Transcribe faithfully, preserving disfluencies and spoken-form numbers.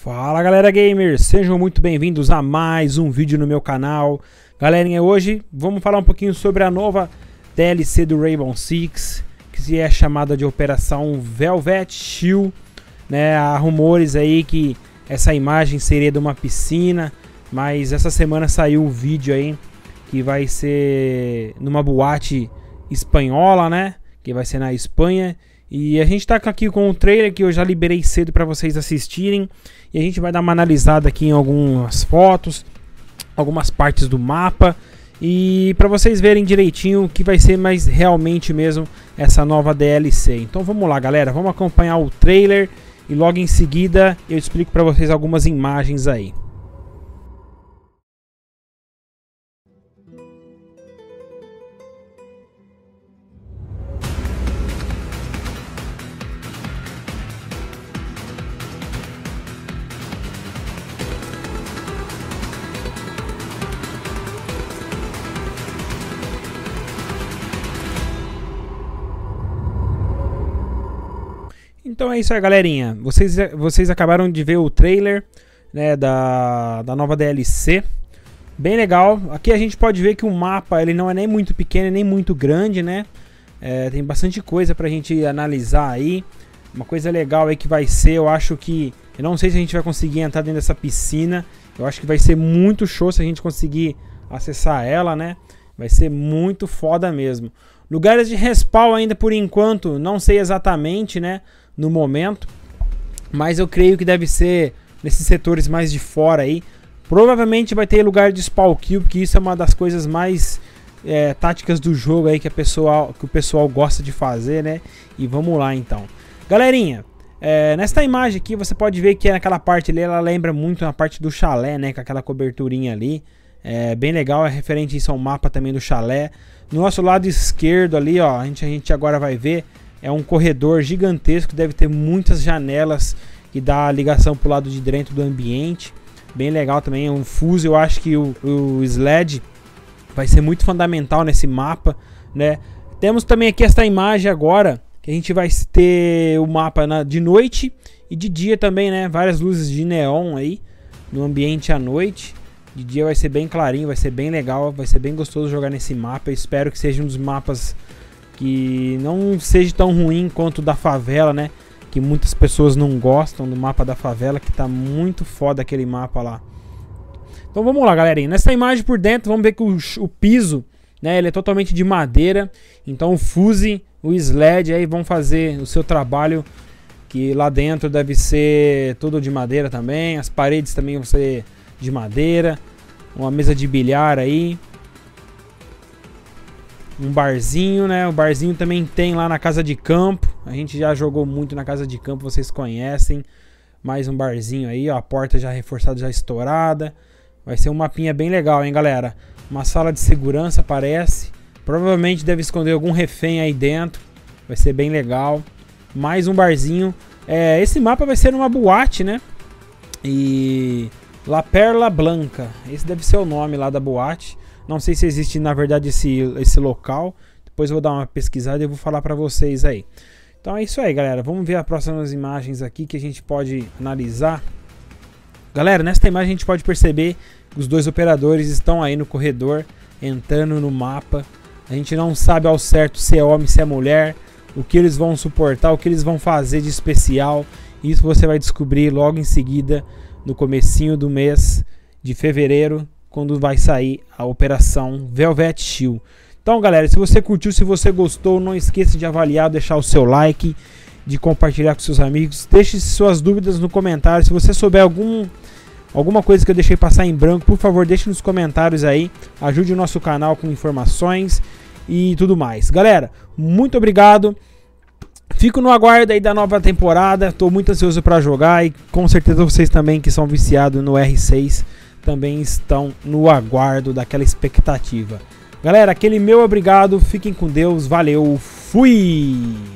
Fala galera gamers, sejam muito bem-vindos a mais um vídeo no meu canal. Galerinha, hoje vamos falar um pouquinho sobre a nova D L C do Rainbow Six, que é chamada de Operação Velvet Shield, né? Há rumores aí que essa imagem seria de uma piscina, mas essa semana saiu o vídeo aí que vai ser numa boate espanhola, né? Que vai ser na Espanha. E a gente tá aqui com o trailer que eu já liberei cedo para vocês assistirem. E a gente vai dar uma analisada aqui em algumas fotos, algumas partes do mapa, e para vocês verem direitinho o que vai ser mais realmente mesmo essa nova D L C. Então vamos lá galera, vamos acompanhar o trailer e logo em seguida eu explico para vocês algumas imagens aí. Então é isso aí galerinha, vocês, vocês acabaram de ver o trailer, né, da, da nova D L C, bem legal. Aqui a gente pode ver que o mapa ele não é nem muito pequeno nem muito grande, né, é, tem bastante coisa pra gente analisar aí. Uma coisa legal aí que vai ser, eu acho que, eu não sei se a gente vai conseguir entrar dentro dessa piscina, eu acho que vai ser muito show se a gente conseguir acessar ela, né, vai ser muito foda mesmo. Lugares de respawn ainda por enquanto, não sei exatamente, né, no momento, mas eu creio que deve ser nesses setores mais de fora aí. Provavelmente vai ter lugar de spawn kill, porque isso é uma das coisas mais é, táticas do jogo aí que, a pessoa, que o pessoal gosta de fazer, né? E vamos lá então. Galerinha, é, nesta imagem aqui você pode ver que naquela parte ali ela lembra muito a parte do chalé, né? Com aquela coberturinha ali. É bem legal, é referente isso ao mapa também do chalé. No nosso lado esquerdo ali, ó, a gente, a gente agora vai ver. É um corredor gigantesco, deve ter muitas janelas que dá ligação para o lado de dentro do ambiente. Bem legal também, é um fuzil. Eu acho que o, o Sled vai ser muito fundamental nesse mapa, né? Temos também aqui esta imagem agora, que a gente vai ter o mapa na, de noite e de dia também, né? Várias luzes de neon aí no ambiente à noite. De dia vai ser bem clarinho, vai ser bem legal, vai ser bem gostoso jogar nesse mapa. Eu espero que seja um dos mapas que não seja tão ruim quanto o da favela, né? Que muitas pessoas não gostam do mapa da favela, que tá muito foda aquele mapa lá. Então vamos lá, galerinha. Nessa imagem por dentro, vamos ver que o, o piso, né? Ele é totalmente de madeira. Então o Fuzzy, o Sled aí vão fazer o seu trabalho, que lá dentro deve ser tudo de madeira também. As paredes também vão ser de madeira. Uma mesa de bilhar aí. Um barzinho, né? O barzinho também tem lá na casa de campo. A gente já jogou muito na casa de campo, vocês conhecem. Mais um barzinho aí, ó. A porta já reforçada, já estourada. Vai ser um mapinha bem legal, hein, galera? Uma sala de segurança, parece. Provavelmente deve esconder algum refém aí dentro. Vai ser bem legal. Mais um barzinho. É, esse mapa vai ser uma boate, né? E... La Perla Blanca. Esse deve ser o nome lá da boate. Não sei se existe na verdade esse, esse local. Depois eu vou dar uma pesquisada e eu vou falar pra vocês aí. Então é isso aí galera. Vamos ver as próximas imagens aqui que a gente pode analisar. Galera, nesta imagem a gente pode perceber que os dois operadores estão aí no corredor, entrando no mapa. A gente não sabe ao certo se é homem, se é mulher, o que eles vão suportar, o que eles vão fazer de especial. Isso você vai descobrir logo em seguida, no comecinho do mês de fevereiro, quando vai sair a Operação Velvet Shield. Então galera, se você curtiu, se você gostou, não esqueça de avaliar, deixar o seu like, de compartilhar com seus amigos. Deixe suas dúvidas no comentário. Se você souber algum, alguma coisa que eu deixei passar em branco, por favor deixe nos comentários aí. Ajude o nosso canal com informações e tudo mais. Galera, muito obrigado. Fico no aguardo aí da nova temporada. Estou muito ansioso para jogar e com certeza vocês também que são viciados no R seis também estão no aguardo daquela expectativa. Galera, aquele meu obrigado, fiquem com Deus, valeu, fui!